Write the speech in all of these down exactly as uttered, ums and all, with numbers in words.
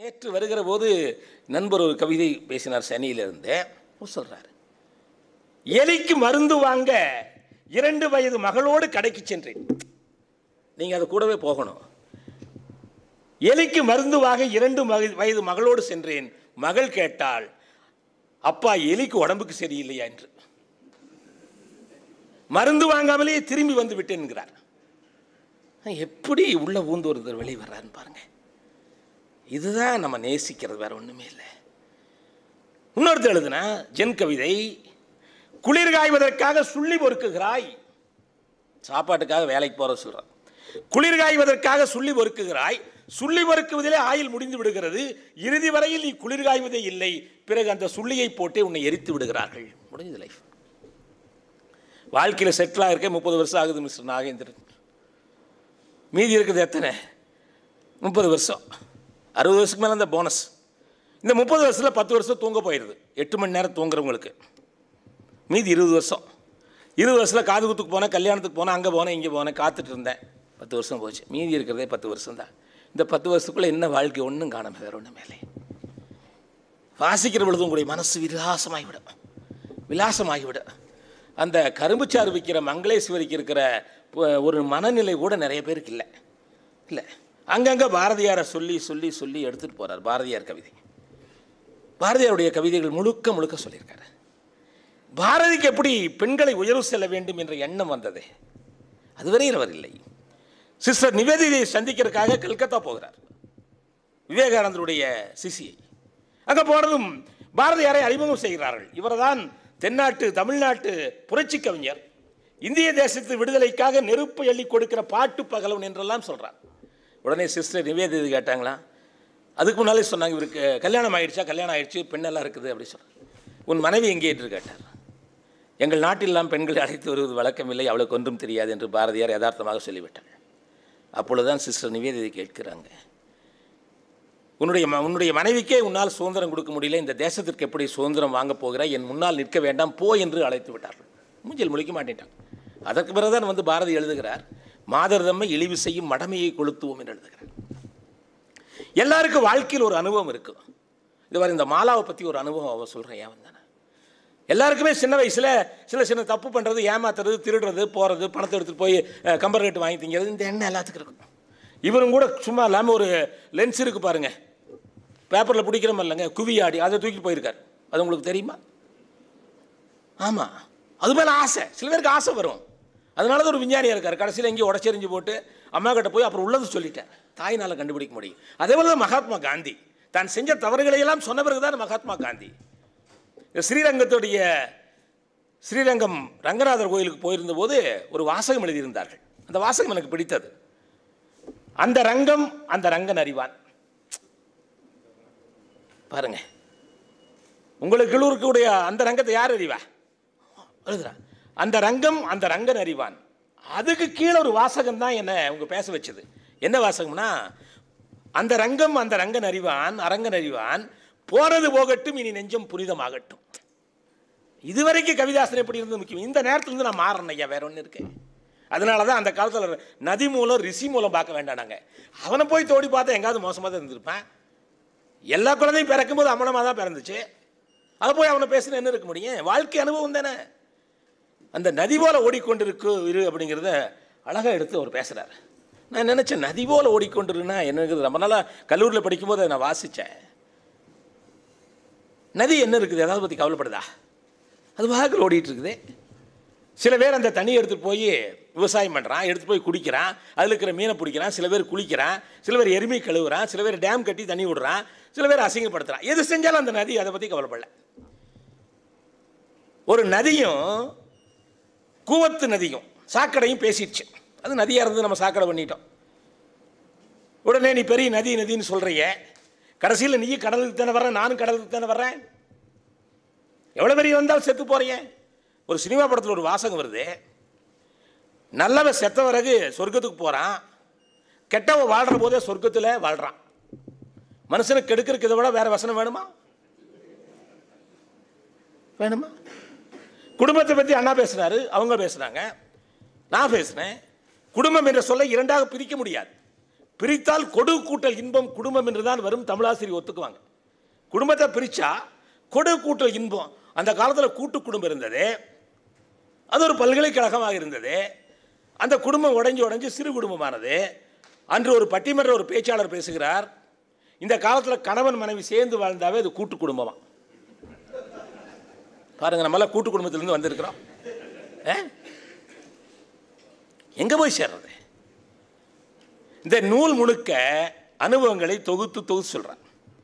நேற்று வருகிற போது நண்பர் ஒரு கவிதை பேசினார் சனியிலிருந்து. சொல்றார், எலிக்கு மருந்து வாங்க இரண்டு வயது மகளோடு கடைக்கு சென்றேன். நீங்க அது கூடவே போகணும். எலிக்கு மருந்து வாங்க இரண்டு வயது மகளோடு சென்றேன். மகள் கேட்டாள், அப்பா எலிக்கு உடம்புக்கு சரியில்லையா என்று. மருந்து வாங்காமலேயே திரும்பி வந்து விட்டேன் என்கிறார். எப்படி உள்ள ஊந்து ஒருத்தர் வெளியே வர்றாருன்னு பாருங்க. இதுதான் நம்ம நேசிக்கிறது, வேற ஒண்ணுமே இல்லை. இன்னொருத்தர் எழுதுனா ஜென் கவிதை, குளிர் காய்வதற்காக சுள்ளி பொறுக்குகிறாய். சாப்பாட்டுக்காக வேலைக்கு போற சொல்றான். குளிர் காய்வதற்காக சுள்ளி பொறுக்குகிறாய், சுள்ளி பொறுக்குவதிலே ஆயில் முடிந்து விடுகிறது, இறுதி வரையில் நீ குளிர் காய்வதே இல்லை, பிறகு அந்த சுள்ளியை போட்டே உன்னை எரித்து விடுகிறார்கள். முடிஞ்சது லைஃப். வாழ்க்கையில் செட்டில் ஆகிருக்க முப்பது வருஷம் ஆகுது மிஸ்டர் நாகேந்திரன். மீதி இருக்குது எத்தனை? முப்பது வருஷம். அறுபது வருஷத்துக்கு மேலே அந்த போனஸ். இந்த முப்பது வருஷத்தில் பத்து வருஷம் தூங்க போயிடுது, எட்டு மணி நேரம் தூங்குறவங்களுக்கு. மீதி இருபது வருஷம். இருபது வருஷத்தில் காது குத்துக்கு போனேன், கல்யாணத்துக்கு போனேன், அங்கே போனேன், இங்கே போனேன், காத்துட்டு இருந்தேன். பத்து வருஷம் போச்சு. மீதி இருக்கிறதே பத்து வருஷம் தான். இந்த பத்து வருஷத்துக்குள்ளே என்ன வாழ்க்கை ஒன்றும் காணாம, வேற ஒன்றும் மேலே. வாசிக்கிற பொழுது உங்களுடைய மனசு விலாசமாகிவிடும், விலாசமாகிவிடும். அந்த கரும்புச்சாறு விற்கிற மங்களேஸ்வரிக்கு இருக்கிற ஒரு மனநிலை கூட நிறைய பேருக்கு இல்லை இல்லை. அங்கங்கே பாரதியாரை சொல்லி சொல்லி சொல்லி எடுத்துகிட்டு போகிறார். பாரதியார் கவிதை, பாரதியாருடைய கவிதைகள் முழுக்க முழுக்க சொல்லியிருக்காரு. பாரதிக்கு எப்படி பெண்களை உயர்வு செல்ல வேண்டும் என்ற எண்ணம் வந்தது, அதுவரையில் அவர் இல்லை. சிஸ்டர் நிவேதியை சந்திக்கிறதுக்காக கல்கத்தா போகிறார், விவேகானந்தருடைய சிசியை. அங்கே போனதும் பாரதியாரை அறிமுகம் செய்கிறார்கள். இவர்தான் தென்னாட்டு தமிழ்நாட்டு புரட்சி கவிஞர், இந்திய தேசத்து விடுதலைக்காக நெருப்பு எள்ளி கொடுக்கிற பாட்டு பகலவன் என்றெல்லாம் சொல்கிறார். உடனே சிஸ்டர் நிவேதிதை கேட்டாங்களா, அதுக்கு முன்னாலே சொன்னாங்க, இவருக்கு கல்யாணம் ஆயிடுச்சா? கல்யாணம் ஆயிடுச்சு, பெண்ணெல்லாம் இருக்குது அப்படி சொல்கிறார். உன் மனைவி எங்கே என்று கேட்டார். எங்கள் நாட்டிலெல்லாம் பெண்களை அழைத்து வருவது வழக்கமில்லை, அவளுக்கு ஒன்றும் தெரியாது என்று பாரதியார் யதார்த்தமாக சொல்லிவிட்டார். அப்பொழுதுதான் சிஸ்டர் நிவேதிதை கேட்கிறாங்க, உன்னுடைய உன்னுடைய மனைவிக்கே உன்னால் சுதந்திரம் கொடுக்க முடியல, இந்த தேசத்திற்கு எப்படி சுதந்திரம் வாங்க போகிறாய்? என் முன்னால் நிற்க வேண்டாம், போ என்று அழைத்து விட்டார்கள். மூஞ்சில் முழிக்க மாட்டேன்ட்டான். அதற்கு பிறகுதான் வந்து பாரதி எழுதுகிறார், மாதர் தம்மை இழிவு செய்யும் மடமையை கொளுத்துவோம் என்று எழுதுகிறார். எல்லாருக்கும் வாழ்க்கையில் ஒரு அனுபவம் இருக்கு. இது வரை இந்த மாலாவை பற்றி ஒரு அனுபவம் அவ சொல்கிறேன். ஏன் வந்தானே எல்லாருக்குமே சின்ன வயசில் சில சின்ன தப்பு பண்ணுறது, ஏமாத்துறது, திருடுறது, போகிறது, பணத்தை எடுத்துகிட்டு போய் கம்பர் ரேட்டு வாங்கி திங்கிறது, இந்த எண்ணம் எல்லாத்துக்கும் இருக்கும். இவரும் கூட சும்மா இல்லாமல் ஒரு லென்ஸ் இருக்குது பாருங்கள், பேப்பரில் பிடிக்கிறோம் இல்லைங்க, குவியாடி, அதை தூக்கிட்டு போயிருக்கார். அது உங்களுக்கு தெரியுமா? ஆமாம், அது மேலே ஆசை. சில பேருக்கு ஆசை வரும், அதனால தான் ஒரு விஞ்ஞானியாக இருக்கார். கடைசியில் எங்கேயும் உடச்செறிஞ்சு போட்டு அம்மா கிட்ட போய் அப்புறம் உள்ளது சொல்லிட்டேன், தாயினால் கண்டுபிடிக்க முடியும். அதே போல தான் மகாத்மா காந்தி தான் செஞ்ச தவறுகளையெல்லாம் சொன்ன பிறகு தான் மகாத்மா காந்தி. ஸ்ரீரங்கத்துடைய ஸ்ரீரங்கம் ரங்கநாதர் கோயிலுக்கு போயிருந்த போது ஒரு வாசகம் எழுதியிருந்தார்கள். அந்த வாசகம் எனக்கு பிடித்தது. அந்த ரங்கம் அந்த ரங்கன் அறிவான். பாருங்க, உங்களுக்கு இருக்கக்கூடிய அந்த ரங்கத்தை யார் அறிவா? எழுதுறா, அந்த ரங்கம் அந்த ரங்கன் அறிவான். அதுக்கு கீழே ஒரு வாசகம் தான் என்ன உங்க பேச வச்சது. என்ன வாசகம்னா, அந்த ரங்கம் அந்த ரங்கன் அறிவான், அரங்கன் அறிவான், போறது போகட்டும் இனி நெஞ்சம் புனிதமாகட்டும். இதுவரைக்கும் கவிதாசன் எப்படி இருந்தது முக்கியம். இந்த நேரத்துல இருந்து நான் மாறணும் ஐயா, வேற ஒன்று இருக்கு. அதனால தான் அந்த காலத்தில் நதி மூலம் ரிஷி மூலம் பார்க்க வேண்டாம். நாங்கள் அவனை போய் தோடி பார்த்தா எங்காவது மோசமாக தான் இருந்திருப்பேன். எல்லா குழந்தையும் பிறக்கும்போது அம்மனமாக தான் பிறந்துச்சு. அதை போய் அவனை பேசுன என்ன இருக்க முடியும்? வாழ்க்கை அனுபவம் தானே. அந்த நதி போல ஓடிக்கொண்டிருக்கு இரு அப்படிங்கிறத அழகாக எடுத்து அவர் பேசுகிறார். நான் நினச்சேன், நதி போல் ஓடிக்கொண்டிருன்னா என்னங்கிறது ரொம்ப நாளாக கல்லூரியில் படிக்கும்போது அதை நான் வாசித்தேன். நதி என்ன இருக்குது, எதாவது பற்றி கவலைப்படுதா? அது வாக்கில் ஓடிட்டு இருக்குது. சில பேர் அந்த தண்ணியை எடுத்துகிட்டு போய் விவசாயம் பண்ணுறான், எடுத்துகிட்டு போய் குடிக்கிறான், அதில் இருக்கிற மீனை பிடிக்கிறான், சில பேர் குளிக்கிறான், சில பேர் எருமை கழுவுறான், சில பேர் டேம் கட்டி தண்ணி விடுறான், சில பேர் அசிங்கப்படுத்துகிறான். எது செஞ்சாலும் அந்த நதி அதை பற்றி கவலைப்படல. ஒரு நதியும் கூவத்து நதியும் சாக்கடையும் பேசிடுச்சு. அது நதியாக இருந்து நம்ம சாக்கடை பண்ணிட்டோம். உடனே நீ பெரிய நதி நதின்னு சொல்கிறிய, கடைசியில் நீயும் கடலுக்கு தானே வர்றேன், நானும் கடலுக்கு தானே வர்றேன். எவ்வளோ பெரிய வந்தாலும் செத்து போகிறீங்க. ஒரு சினிமா படத்தில் ஒரு வாசகம் வருது, நல்லவன் செத்த பிறகு சொர்க்கத்துக்கு போகிறான், கெட்டவன் வாழ்கிற போதே சொர்க்கத்தில் வாழ்கிறான். மனுஷனுக்கு கெடுக்கிறதுக்கு இதை விட வேற வசனம் வேணுமா? வேணுமா? குடும்பத்தை பற்றி அண்ணா பேசுகிறாரு, அவங்க பேசுகிறாங்க, நான் பேசுகிறேன். குடும்பம் என்ற சொல்லை இரண்டாக பிரிக்க முடியாது. பிரித்தால் கொடு கூட்டல் இன்பம் குடும்பம் என்று தான் வரும். தமிழாசிரியர் ஒத்துக்குவாங்க. குடும்பத்தை பிரித்தா கொடு கூட்டல் இன்பம். அந்த காலத்தில் கூட்டு குடும்பம் இருந்தது, அது ஒரு பல்கலைக்கழகமாக இருந்தது. அந்த குடும்பம் உடைஞ்சு உடைஞ்சு சிறு குடும்பமானது. அன்று ஒரு பட்டிமன்ற ஒரு பேச்சாளர் பேசுகிறார், இந்த காலத்தில் கணவன் மனைவி சேர்ந்து வாழ்ந்தாவே அது கூட்டு குடும்பமா. பாருங்க, நம்மளாம் கூட்டு குடும்பத்திலிருந்து வந்திருக்கிறோம். எங்க போய் சேர்றது? இந்த நூல் முழுக்க அனுபவங்களை தொகுத்து தொகுத்து சொல்றான்.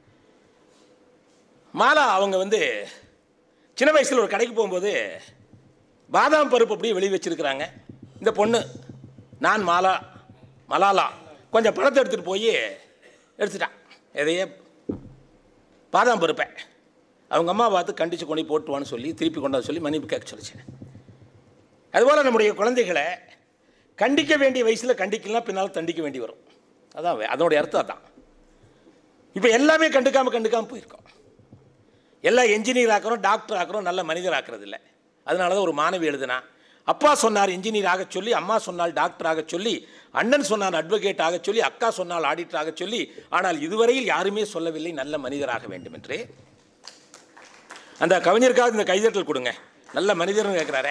மாலா அவங்க வந்து சின்ன வயசில் ஒரு கடைக்கு போகும்போது பாதாம் பருப்பு அப்படியே வெளியே வச்சிருக்கிறாங்க. இந்த பொண்ணு, நான் மாலா மலாலா கொஞ்சம் பணத்தை எடுத்துகிட்டு போய் எடுத்துட்டான். எதையே பாதாம் பருப்பை அவங்க அம்மா பார்த்து கண்டித்து கொண்டு போட்டுவான்னு சொல்லி திருப்பி கொண்டாந்து சொல்லி மன்னிப்பு கேட்க சொல்லிச்சு. அதுபோல் நம்முடைய குழந்தைகளை கண்டிக்க வேண்டிய வயசில் கண்டிக்கலாம், பின்னால் தண்டிக்க வேண்டி வரும். அதான் அதனுடைய அர்த்தம். அதான் இப்போ எல்லாமே கண்டுக்காமல் கண்டுக்காமல் போயிருக்கோம். எல்லாம் என்ஜினியர் ஆக்கிறோம், டாக்டர் ஆக்கிறோம், நல்ல மனிதர் ஆக்கிறது இல்லை. அதனால தான் ஒரு மாணவி எழுதுனா, அப்பா சொன்னார் இன்ஜினியர் ஆக சொல்லி, அம்மா சொன்னால் டாக்டர் ஆக சொல்லி, அண்ணன் சொன்னார் அட்வொகேட் ஆக சொல்லி, அக்கா சொன்னால் ஆடிட்டர் ஆக சொல்லி, ஆனால் இதுவரையில் யாருமே சொல்லவில்லை நல்ல மனிதராக வேண்டும் என்று. அந்த கவிஞருக்காக இந்த கைதட்டல் கொடுங்க, நல்ல மனிதர்னு கேட்குறாரே.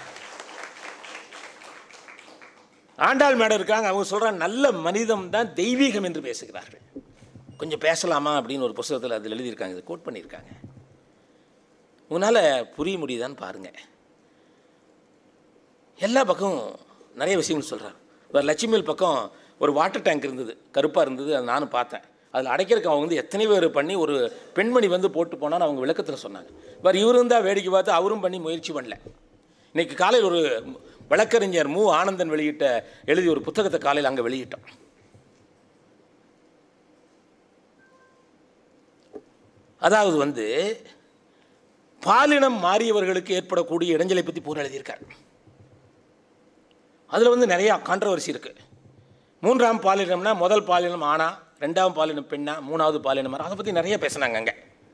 ஆண்டாள் மேடம் இருக்காங்க, அவங்க சொல்கிறாங்க நல்ல மனிதம் தான் தெய்வீகம் என்று பேசுகிறார்கள். கொஞ்சம் பேசலாமா அப்படின்னு ஒரு புத்தகத்தில் அதில் எழுதியிருக்காங்க, இதை கோட் பண்ணியிருக்காங்க. உங்களால் புரிய முடியுதான்னு பாருங்கள். எல்லா பக்கமும் நிறைய விஷயங்கள் சொல்கிறார். ஒரு லட்சுமியில் பக்கம் ஒரு வாட்டர் டேங்க் இருந்தது, கருப்பாக இருந்தது, அதை நானும் பார்த்தேன். அதில் அடைக்கிறதுக்கு அவங்க வந்து எத்தனை பேர் பண்ணி ஒரு பெண்மணி வந்து போட்டு போனான்னு அவங்க விளக்கத்தில் சொன்னாங்க. வேறு இவரும் தான் வேடிக்கை பார்த்து அவரும் பண்ணி முயற்சி பண்ணல. இன்றைக்கி காலையில் ஒரு வழக்கறிஞர் மு ஆனந்தன் வெளியிட்ட எழுதி ஒரு புத்தகத்தை காலையில் அங்கே வெளியிட்டோம். அதாவது வந்து பாலினம் மாறியவர்களுக்கு ஏற்படக்கூடிய இடைஞ்சலை பற்றி பூரா எழுதியிருக்கார். அதில் வந்து நிறையா கான்ட்ரவர்சி இருக்குது. மூன்றாம் பாலினம்னா முதல் பாலினம் ஆனா, ரெண்டாம் பாலினம் பெண்ணா, மூணாவது பாலினம், அதை பற்றி நிறைய பேசினாங்க. அங்கே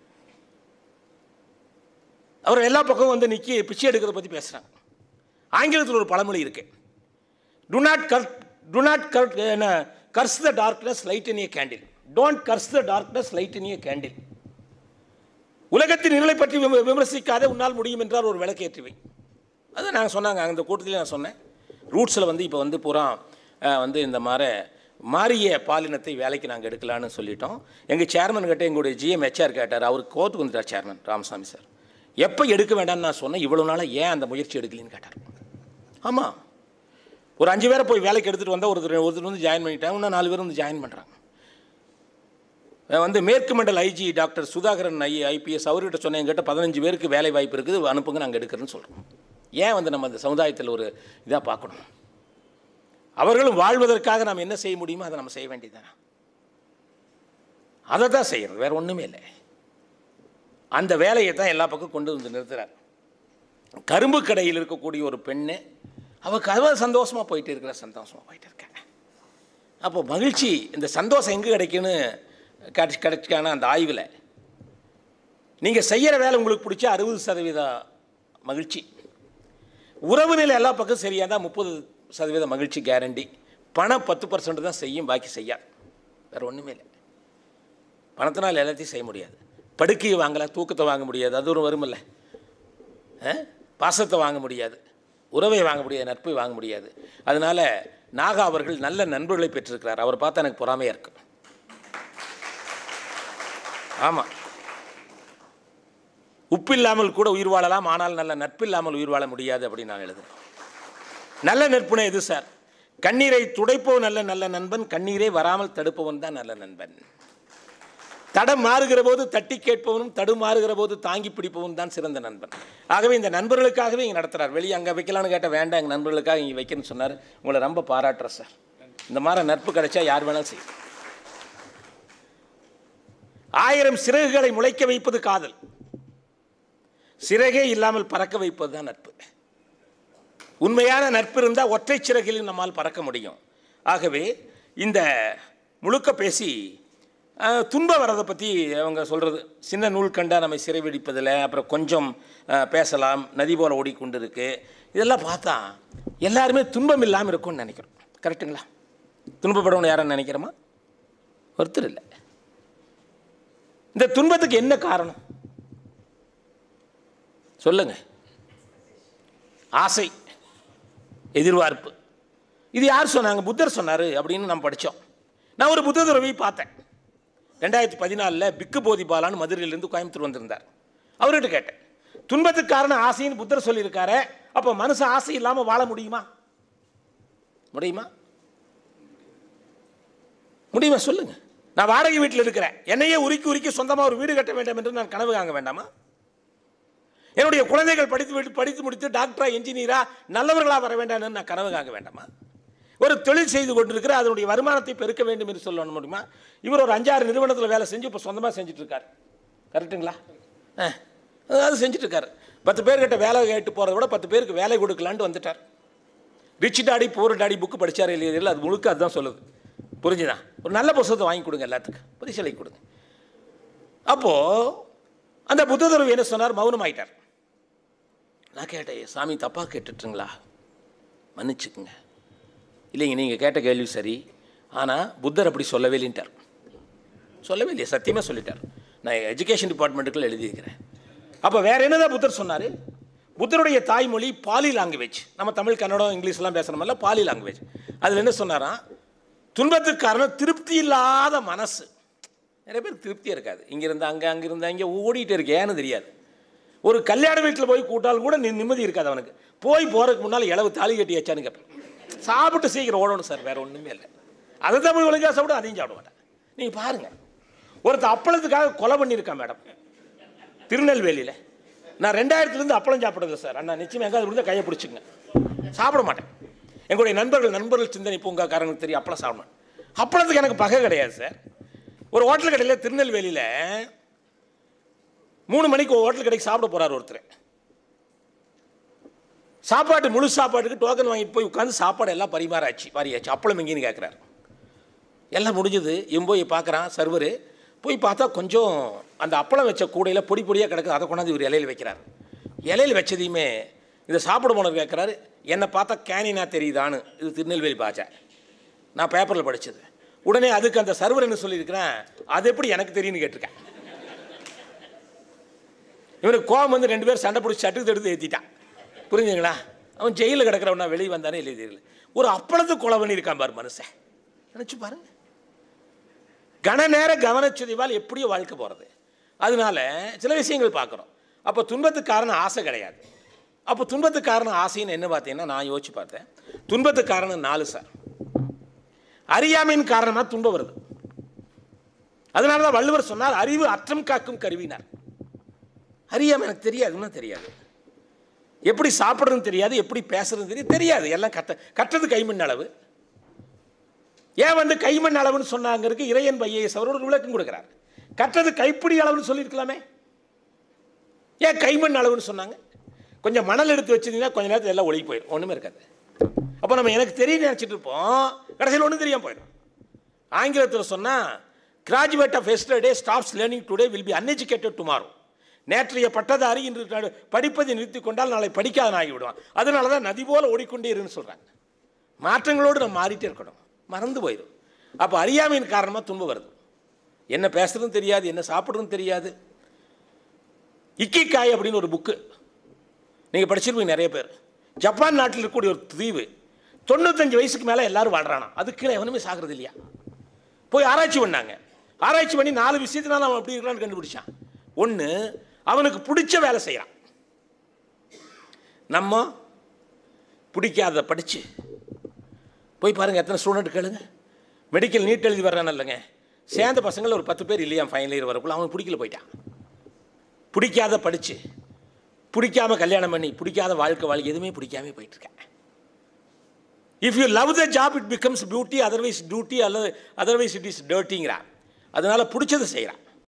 அவர் எல்லா பக்கமும் வந்து நிற்கி பிச்சை எடுக்கிறத பற்றி பேசுகிறாங்க. ஆங்கிலத்தில் ஒரு பழமொழி இருக்கு, do not curse do not curse என்ன curse the darkness light in a candle, don't curse the darkness light in a candle. உலகத்தின் இருளை பற்றி விமர்சிக்காத உன்னால் முடியும் என்றால் ஒரு விளக்கேற்றுவை. அது நாங்கள் சொன்னாங்க அந்த கூட்டத்தில். நான் சொன்னேன் ரூட்ஸில் வந்து இப்போ வந்து பூரா வந்து இந்த மாதிரி மாறிய பாலினத்தை வேலைக்கு நாங்கள் எடுக்கலான்னு சொல்லிட்டோம். எங்கள் சேர்மன் கிட்ட எங்களுடைய ஜிஎம் ஹெச்ஆர் கேட்டார், அவருக்கு கோர்ட்டுக்கு வந்துட்டார் சேர்மன் ராமசாமி சார். எப்போ எடுக்க வேண்டாம்னு நான் சொன்னேன், இவ்வளோ நாளாக ஏன் அந்த முயற்சி எடுக்கலின்னு கேட்டார். ஆமாம், ஒரு அஞ்சு பேரை போய் வேலைக்கு எடுத்துகிட்டு வந்தால் ஒருத்தர் ஒருத்தர் வந்து ஜாயின் பண்ணிட்டாங்க, இன்னும் நாலு பேர் வந்து ஜாயின் பண்ணுறாங்க. வந்து மேற்கு மண்டல் IG doctor Sudhakaran I IPS அவர்கிட்ட சொன்னேன், எங்கிட்ட பதினஞ்சு பேருக்கு வேலை வாய்ப்பு இருக்குது, அனுப்புங்க, நாங்கள் எடுக்கிறேன்னு சொல்கிறோம். ஏன் வந்து நம்ம அந்த சமுதாயத்தில் ஒரு இதாக பார்க்கணும்? அவர்களும் வாழ்வதற்காக நாம் என்ன செய்ய முடியுமோ அதை நம்ம செய்ய வேண்டியதுதான். அதை தான் செய்யறது, வேறு ஒன்றுமே இல்லை. அந்த வேலையை தான் எல்லா பக்கம் கொண்டு வந்து நிறுத்துறார். கரும்பு கடையில் இருக்கக்கூடிய ஒரு பெண்ணு, அவள் கருவ சந்தோஷமாக போயிட்டு இருக்கிற சந்தோஷமாக போயிட்டு இருக்காங்க. அப்போ மகிழ்ச்சி, இந்த சந்தோஷம் எங்கே கிடைக்குன்னு கிடைச்சி கிடைச்சிக்கான அந்த ஆய்வில் நீங்கள் செய்கிற வேலை உங்களுக்கு பிடிச்சா அறுபது சதவீத மகிழ்ச்சி, உறவு நிலை எல்லா பக்கம் சரியாக தான் முப்பது சதவீத மகிழ்ச்சி கேரண்டி. பணம் பத்து பர்சன்ட் தான் செய்யும், பாக்கி செய்யாது. வேறு ஒன்றுமே இல்லை. பணத்தினால் எல்லாத்தையும் செய்ய முடியாது. படுக்கையை வாங்கலாம், தூக்கத்தை வாங்க முடியாது, அது ஒரு வருமில்ல. பாசத்தை வாங்க முடியாது, உறவை வாங்க முடியாது, நட்பை வாங்க முடியாது. அதனால் நாகா அவர்கள் நல்ல நண்பர்களை பெற்றிருக்கிறார். அவர் பார்த்தா எனக்கு பொறாமையாக இருக்கு. ஆமாம், உப்பு இல்லாமல் கூட உயிர் வாழலாம், ஆனால் நல்ல நட்பு இல்லாமல் உயிர் வாழ முடியாது அப்படின்னு நான் எழுதுறேன். நல்ல நட்புனா எது சார்? கண்ணீரை துடைப்பவன் நல்ல நல்ல நண்பன், கண்ணீரை வராமல் தடுப்பவன் தான் நல்ல நண்பன். தடம் மாறுகிற போது தட்டி கேட்பவனும், தடு மாறுகிற போது தாங்கி பிடிப்பவன் தான் சிறந்த நண்பன். ஆகவே இந்த நண்பர்களுக்காகவே இங்கே நடத்துகிறார். வெளியே அங்கே வைக்கலான்னு கேட்டால் வேண்டாம், எங்கள் நண்பர்களுக்காக இங்கே வைக்கணும்னு சொன்னார். உங்களை ரொம்ப பாராட்டுறேன் சார். இந்த மாதிரி நட்பு கிடைச்சா யார் வேணாலும் செய்யும். ஆயிரம் சிறகுகளை முளைக்க வைப்பது காதல், சிறகே இல்லாமல் பறக்க வைப்பது தான் நட்பு. உண்மையான நட்பு இருந்தால் ஒற்றை சிறகில் நம்மால் பறக்க முடியும். ஆகவே இந்த முழுக்க பேசி துன்பம் வரதை பற்றி அவங்க சொல்கிறது, சின்ன நூல் கண்டா நம்மை சிறைபிடிப்பதில், அப்புறம் கொஞ்சம் பேசலாம், நதி போல் ஓடிக்கொண்டு இருக்குது, இதெல்லாம் பார்த்தா எல்லாருமே துன்பம் இல்லாமல் இருக்கும்னு நினைக்கிறோம். கரெக்டுங்களா? துன்பப்படணும்னு யாரும் நினைக்கிறோமா? ஒருத்தர் இல்லை. இந்த துன்பத்துக்கு என்ன காரணம் சொல்லுங்க? ஆசை, எதிர்பார்ப்பு. இது யார் சொன்னாங்க? புத்தர் சொன்னார் அப்படின்னு நம்ம படித்தோம். நான் ஒரு புத்த துறவியை பார்த்தேன். ரெண்டாயிரத்தி பதினாலில் பிக்கு போதிபாலான்னு மதுரையிலேருந்து கோயம்புத்தூர் வந்திருந்தார். அவர்கிட்ட கேட்டேன், துன்பத்துக்கு காரணம் ஆசைன்னு புத்தர் சொல்லியிருக்காரு, அப்போ மனுஷன் ஆசை இல்லாமல் வாழ முடியுமா? முடியுமா? முடியுமா சொல்லுங்க. நான் வாடகை வீட்டில் இருக்கிறேன், என்னையே உருக்கி உருக்கி சொந்தமாக ஒரு வீடு கட்ட வேண்டும் என்று நான் கனவு காங்க வேண்டாமா? என்னுடைய குழந்தைகள் படித்து படித்து முடித்து டாக்டரா என்ஜினியரா நல்லவர்களாக வர வேண்டாம்னு நான் கனவு காங்க வேண்டாமா? ஒரு தொழில் செய்து கொண்டிருக்கிற அதனுடைய வருமானத்தை பெருக்க வேண்டும் என்று சொல்ல முடியுமா? இவர் ஒரு அஞ்சாறு நிறுவனத்தில் வேலை செஞ்சு இப்போ சொந்தமாக செஞ்சுட்டு இருக்காரு. கரெக்டுங்களா? அது செஞ்சுட்டு இருக்காரு. பத்து பேர்கிட்ட வேலை கேட்டு போகிறத விட பத்து பேருக்கு வேலை கொடுக்கலான்ட்டு வந்துட்டார். Rich daddy poor daddy book படித்தார் இல்லையா? அது முழுக்க அதுதான் சொல்லுது. புரிஞ்சுதான்? ஒரு நல்ல புத்தகத்தை வாங்கி கொடுங்க, எல்லாத்துக்கும் பரிசலை கொடுங்க. அப்போது அந்த புத்த துறவி என்ன சொன்னார்? மௌனம் ஆயிட்டார். நான் கேட்டேன், சாமி தப்பாக கேட்டுட்டுங்களா? மன்னிச்சுக்குங்க. இல்லைங்க, நீங்கள் கேட்ட கேள்வி சரி, ஆனால் புத்தர் அப்படி சொல்லவே இல்லைன்ட்டார். சொல்லவே இல்லையா? சத்தியமாக சொல்லிட்டார். நான் எஜுகேஷன் டிபார்ட்மெண்ட்டுக்குள்ள எழுதியிருக்கிறேன். அப்போ வேறு என்னதான் புத்தர் சொன்னார்? புத்தருடைய தாய்மொழி பாலி லாங்குவேஜ். நம்ம தமிழ், கன்னடம், இங்கிலீஷ்லாம் பேசுகிறோம்ல, பாலி லாங்குவேஜ். அதில் என்ன சொன்னாராம்? துன்பத்துக்கு காரணம் திருப்தி இல்லாத மனசு. நிறைய பேர் திருப்தியாக இருக்காது. இங்கிருந்து அங்கே, அங்கிருந்து அங்கே ஓடிட்டு இருக்கே, ஏன்னு தெரியாது. ஒரு கல்யாண வீட்டில் போய் கூட்டாலும் கூட நிம்மதி இருக்காது அவனுக்கு. போய் போகிறதுக்கு முன்னால் இளவு தாலி கட்டியாச்சான்னு கேட்பேன். சாப்பிட்டு சீக்கிரம் ஓடணும் சார், வேறு ஒன்றுமே இல்லை. அதை தான் போய் ஒழுங்காக சாப்பிட, அதையும் சாப்பிட மாட்டேன். நீங்கள் பாருங்கள், ஒருத்தர் அப்பளத்துக்காக கொலை பண்ணியிருக்கான் மேடம் திருநெல்வேலியில். நான் ரெண்டாயிரத்துலேருந்து அப்பளம் சாப்பிட்றது சார். அண்ணா நிச்சயம் எங்காவது விழுந்தால் கையை பிடிச்சிங்க. சாப்பிட மாட்டேன். எங்களுடைய நண்பர்கள் நண்பர்கள் சிந்தனை பூங்காக்காரங்களுக்கு தெரியும் அப்பளம் சாப்பிடணும். அப்பளத்துக்கு எனக்கு பகை கிடையாது சார். ஒரு ஹோட்டல் கடையில் திருநெல்வேலியில் மூணு மணிக்கு ஒரு ஹோட்டல் கடைக்கு சாப்பிட போகிறார் ஒருத்தர். சாப்பாட்டு முழு சாப்பாட்டுக்கு டோக்கன் வாங்கிட்டு போய் உட்காந்து சாப்பாடு எல்லாம் பரிமாறாச்சு பாரியாச்சு. அப்பளம் எங்கேன்னு கேட்குறாரு. எல்லாம் முடிஞ்சது. இவன் போய் பார்க்குறான் சர்வரு. போய் பார்த்தா கொஞ்சம் அந்த அப்பளம் வச்ச கூடையில் பொடி பொடியாக கிடக்குது. அதை கொண்டாந்து இவர் இலையில் வைக்கிறார். இலையில் வச்சதையுமே இதை சாப்பிட போனவர் கேட்குறாரு, என்னை பார்த்தா கேனினா தெரியுதான்னு. இது திருநெல்வேலி பாஜா, நான் பேப்பரில் படித்தது. உடனே அதுக்கு அந்த சர்வர் என்ன சொல்லியிருக்கிறேன், அது எப்படி எனக்கு தெரியும்னு கேட்டிருக்கேன். இவனுக்கு கோபம் வந்து ரெண்டு பேரும் சண்டை பிடிச்சி சட்டுக்கு எடுத்து ஏற்றிட்டான். புரிஞ்சுங்களா? அவன் ஜெயிலில் கிடக்கிறவனா வெளியே வந்தானே இல்லை தெரியல. ஒரு அப்பளத்துக்கு கொலை பண்ணியிருக்கான் பாரு மனுஷன். நினச்சி பாருங்க. கன நேர கவனச்சுதிவால் எப்படியோ வாழ்க்கை போகிறது. அதனால சில விஷயங்கள் பார்க்குறோம். அப்போ துன்பத்துக்கு காரணம் ஆசை கிடையாது. அப்போ துன்பத்துக்கு காரணம் ஆசைன்னு என்ன பார்த்தீங்கன்னா, நான் யோசிச்சு பார்த்தேன். துன்பத்துக்கு காரணம் நாலு சார். அறியாமையின் காரணமாக துன்பம் வருது. அதனால தான் வள்ளுவர் சொன்னார், அறிவு அற்றம் காக்கும் கருவினார். அறியாமை எனக்கு தெரியாதுன்னா தெரியாது, எப்படி சாப்பிட்றதுன்னு தெரியாது, எப்படி பேசுறதுன்னு தெரியாது தெரியாது எல்லாம் கற்ற கற்றது கைமண் அளவு. ஏன் வந்து கைமண் அளவுன்னு சொன்னாங்கிறதுக்கு இறையன் ஐஏஎஸ் அவர் ஒரு விளக்கம் கொடுக்குறார். கற்றது கைப்பிடி அளவுன்னு சொல்லியிருக்கலாமே, ஏன் கைமண் அளவுன்னு சொன்னாங்க? கொஞ்சம் மணல் எடுத்து வச்சிருந்தீங்கன்னா கொஞ்சம் நேரத்தில் எல்லாம் ஒழுகி போயிடும், ஒன்றுமே இருக்காது. அப்போ நம்ம எனக்கு தெரியும் நினச்சிட்டு இருப்போம், கடைசியில் ஒன்றும் தெரியாமல் போயிடும். ஆங்கிலத்தில் சொன்னால், graduate of yesterday stops learning today will be uneducated tomorrow. நேற்றைய பட்டதாரி இன்று படிப்பதை நிறுத்தி கொண்டால் நாளை படிக்காதன் ஆகிவிடுவான். அதனால தான் நதி போல் ஓடிக்கொண்டே இருன்னு சொல்கிறாங்க. மாற்றங்களோடு நம்ம மாறிட்டே இருக்கணும், மறந்து போயிடும். அப்போ அறியாமையின் காரணமாக துன்பம் வருது. என்ன பேசுறதுன்னு தெரியாது, என்ன சாப்பிட்றதுன்னு தெரியாது. இக்கிகாய் அப்படின்னு ஒரு புக்கு நீங்கள் படிச்சிருப்பீங்க நிறைய பேர். ஜப்பான் நாட்டில் இருக்கக்கூடிய ஒரு தீவு, தொண்ணூத்தஞ்சு வயசுக்கு மேலே எல்லாரும் வாழ்றானா, அதுக்கு கீழே எவனுமே சாகிறது இல்லையா. போய் ஆராய்ச்சி பண்ணாங்க. ஆராய்ச்சி பண்ணி நாலு விஷயத்தினால அவன் அப்படி இருக்கிறான்னு கண்டுபிடிச்சான். ஒன்று, அவனுக்கு பிடிச்ச வேலை செய்கிறான். நம்ம பிடிக்காத படித்து போய் பாருங்கள், எத்தனை ஸ்டூடெண்ட் கேளுங்க. மெடிக்கல் நீட் எழுதி வர்றான் இல்லைங்க, சேர்ந்த பசங்களில் ஒரு பத்து பேர் இல்லையா ஃபைனல் இயர் வரக்குள்ள அவன் பிடிக்கல போயிட்டான். பிடிக்காத படித்து, பிடிக்காம கல்யாணம் பண்ணி, பிடிக்காத வாழ்க்கை வாழ்க்கை எதுவுமே பிடிக்காம போயிட்டுருக்கேன். If you love the job it becomes beauty, otherwise duty அல்லது அதர்வைஸ் இட் இஸ் டர்ட்டிங்கிறான். அதனால் பிடிச்சதை செய்கிறான்.